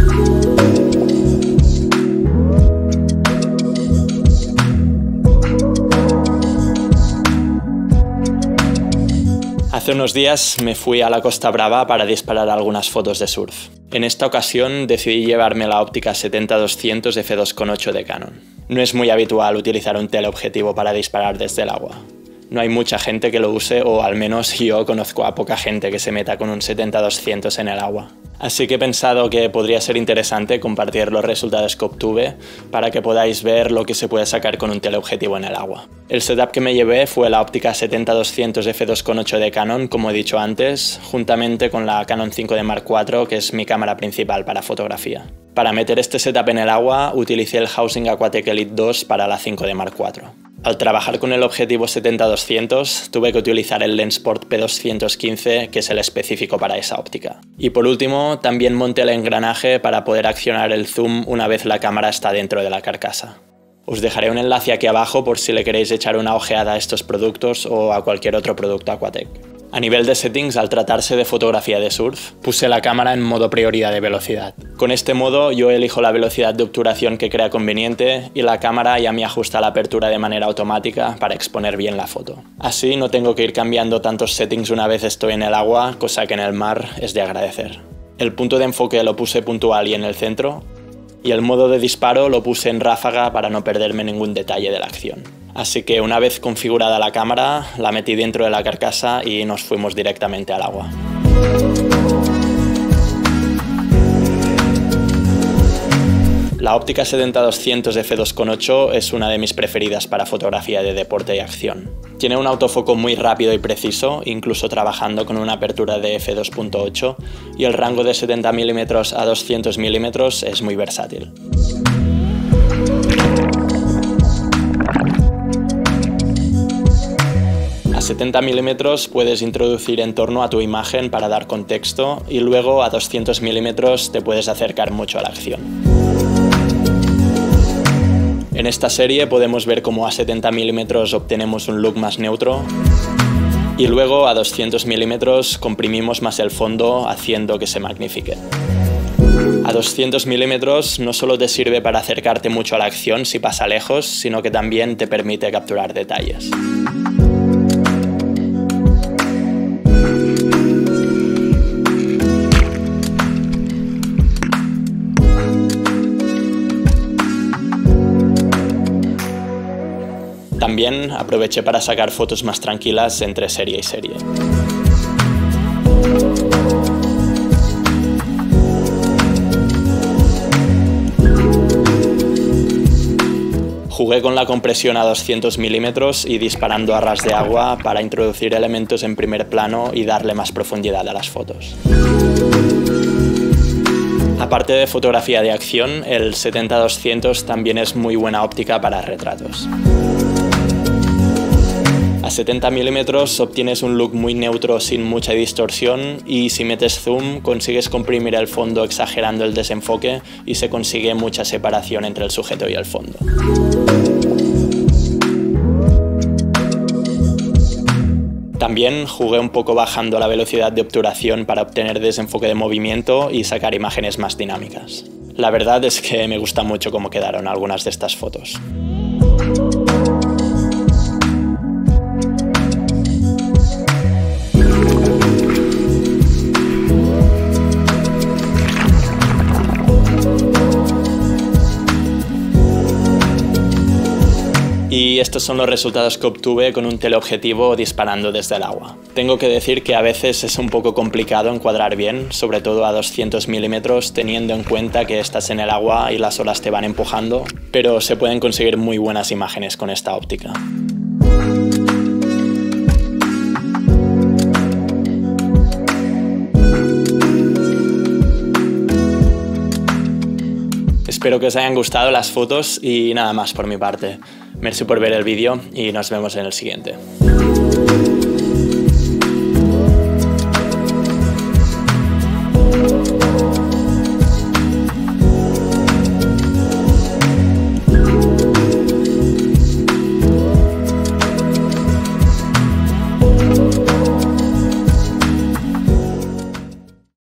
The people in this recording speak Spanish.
Hace unos días me fui a la Costa Brava para disparar algunas fotos de surf. En esta ocasión decidí llevarme la óptica 70-200 f2.8 de Canon. No es muy habitual utilizar un teleobjetivo para disparar desde el agua. No hay mucha gente que lo use, o al menos yo conozco a poca gente que se meta con un 70-200 en el agua. Así que he pensado que podría ser interesante compartir los resultados que obtuve para que podáis ver lo que se puede sacar con un teleobjetivo en el agua. El setup que me llevé fue la óptica 70-200 f2.8 de Canon, como he dicho antes, juntamente con la Canon 5D Mark IV, que es mi cámara principal para fotografía. Para meter este setup en el agua utilicé el Housing Aquatech Elite 2 para la 5D Mark IV. Al trabajar con el objetivo 70-200 tuve que utilizar el Lensport P215, que es el específico para esa óptica. Y por último, también monté el engranaje para poder accionar el zoom una vez la cámara está dentro de la carcasa. Os dejaré un enlace aquí abajo por si le queréis echar una ojeada a estos productos o a cualquier otro producto Aquatech. A nivel de settings, al tratarse de fotografía de surf, puse la cámara en modo prioridad de velocidad. Con este modo yo elijo la velocidad de obturación que crea conveniente y la cámara ya me ajusta la apertura de manera automática para exponer bien la foto. Así no tengo que ir cambiando tantos settings una vez estoy en el agua, cosa que en el mar es de agradecer. El punto de enfoque lo puse puntual y en el centro, y el modo de disparo lo puse en ráfaga para no perderme ningún detalle de la acción. Así que una vez configurada la cámara, la metí dentro de la carcasa y nos fuimos directamente al agua. La óptica 70-200 f2.8 es una de mis preferidas para fotografía de deporte y acción. Tiene un autofoco muy rápido y preciso, incluso trabajando con una apertura de f2.8, y el rango de 70 mm a 200 mm es muy versátil. A 70 mm puedes introducir entorno a tu imagen para dar contexto, y luego a 200 mm te puedes acercar mucho a la acción. En esta serie podemos ver cómo a 70 mm obtenemos un look más neutro y luego a 200 mm comprimimos más el fondo haciendo que se magnifique. A 200 mm no solo te sirve para acercarte mucho a la acción si pasa lejos, sino que también te permite capturar detalles. También aproveché para sacar fotos más tranquilas entre serie y serie. Jugué con la compresión a 200 mm y disparando a ras de agua para introducir elementos en primer plano y darle más profundidad a las fotos. Aparte de fotografía de acción, el 70-200 también es muy buena óptica para retratos. A 70 mm obtienes un look muy neutro sin mucha distorsión, y si metes zoom consigues comprimir el fondo exagerando el desenfoque y se consigue mucha separación entre el sujeto y el fondo. También jugué un poco bajando la velocidad de obturación para obtener desenfoque de movimiento y sacar imágenes más dinámicas. La verdad es que me gusta mucho cómo quedaron algunas de estas fotos. Y estos son los resultados que obtuve con un teleobjetivo disparando desde el agua. Tengo que decir que a veces es un poco complicado encuadrar bien, sobre todo a 200 mm, teniendo en cuenta que estás en el agua y las olas te van empujando, pero se pueden conseguir muy buenas imágenes con esta óptica. Espero que os hayan gustado las fotos y nada más por mi parte. Merci por ver el vídeo y nos vemos en el siguiente.